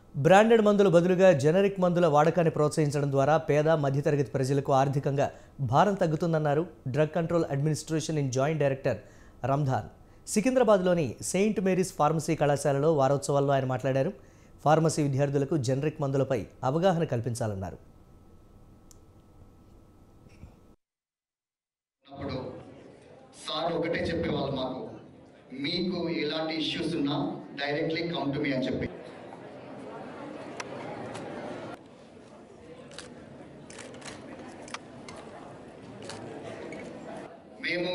Branded మందుల బదులుగా generic మందుల వాడకాన్ని ప్రోత్సహించడం ద్వారా పేద మధ్యతరగతి ప్రజలకు ఆర్థికంగా భారం తగ్గుతుందన్నారు drug control administration in joint director Randhan. సికింద్రాబాద్లోని సెయింట్ మేరీస్ ఫార్మసీ కళాశాలలో వారోత్సవాల్లో ఆయన మాట్లాడారు. ఫార్మసీ విద్యార్థులకు జెనరిక్ మందులపై అవగాహన కల్పించాలన్నారు. సార్ ఒకటే చెప్పేవాళ్ళు మాకు, మీకు ఎలాంటి ఇష్యూస్ ఉన్నా డైరెక్ట్లీ కమ్ టు మీ అని చెప్పి. మేము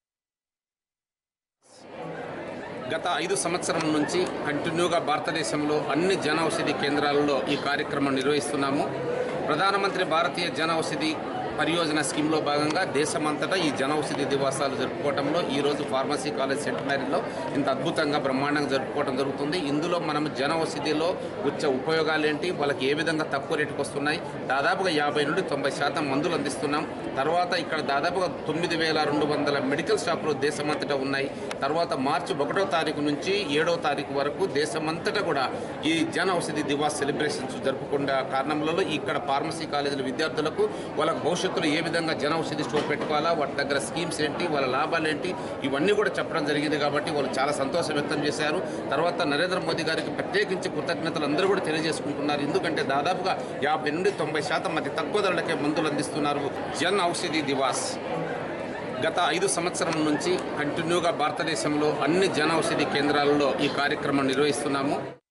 గత 5 సంవత్సరాల నుంచి కంటిన్యూగా భారతదేశంలో అన్ని జన ఔషధి కేంద్రాలలో ఈ కార్యక్రమం నిర్వహిస్తున్నాము. ప్రధానమంత్రి భారతీయ జన ఔషధి పరియోజన స్కీమ్లో భాగంగా దేశమంతటా ఈ జన ఔషధి దివాసాలు జరుపుకోవడంలో ఈరోజు ఫార్మసీ కాలేజ్ సెంటనరీలో ఇంత అద్భుతంగా బ్రహ్మాండంగా జరుపుకోవడం జరుగుతుంది. ఇందులో మనం జన ఔషధిలో వచ్చే ఉపయోగాలు ఏంటి, వాళ్ళకి ఏ విధంగా తక్కువ రేటుకు వస్తున్నాయి, దాదాపుగా 50 నుండి 90% మందులు అందిస్తున్నాం. తర్వాత ఇక్కడ దాదాపుగా 9,200 మెడికల్ షాపులు దేశమంతటా ఉన్నాయి. తర్వాత మార్చి 1వ తారీఖు నుంచి 7వ తారీఖు వరకు దేశమంతటా కూడా ఈ జన ఔషధి దివాస్ సెలబ్రేషన్స్ జరుపుకునే కారణంలో ఇక్కడ ఫార్మసీ కాలేజీల విద్యార్థులకు వాళ్ళకు భవిష్యత్తులో ఏ విధంగా జన ఔషధి స్టోర్ పెట్టుకోవాలా, వాటి దగ్గర స్కీమ్స్ ఏంటి, వాళ్ళ లాభాలు ఏంటి, ఇవన్నీ కూడా చెప్పడం జరిగింది. కాబట్టి వాళ్ళు చాలా సంతోషం వ్యక్తం చేశారు. తర్వాత నరేంద్ర మోదీ గారికి ప్రత్యేకించి కృతజ్ఞతలు అందరూ కూడా తెలియజేసుకుంటున్నారు. ఎందుకంటే దాదాపుగా 50 నుండి 90% అతి తక్కువ ధరలకే మందులు అందిస్తున్నారు. జన్ ఔషధి దివాస్ గత 5 సంవత్సరాల నుంచి కంటిన్యూగా భారతదేశంలో అన్ని జన ఔషధి కేంద్రాలలో ఈ కార్యక్రమం నిర్వహిస్తున్నాము.